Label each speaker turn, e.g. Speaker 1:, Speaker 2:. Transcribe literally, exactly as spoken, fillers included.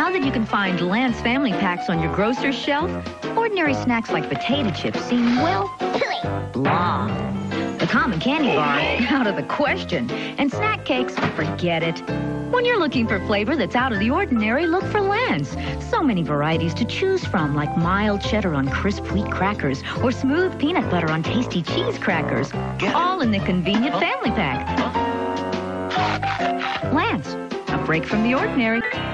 Speaker 1: Now that you can find Lance family packs on your grocer's shelf, ordinary snacks like potato chips seem, well, blah. The common candy bar, out of the question. And snack cakes, forget it. When you're looking for flavor that's out of the ordinary, look for Lance. So many varieties to choose from, like mild cheddar on crisp wheat crackers or smooth peanut butter on tasty cheese crackers. All in the convenient family pack. Lance, a break from the ordinary.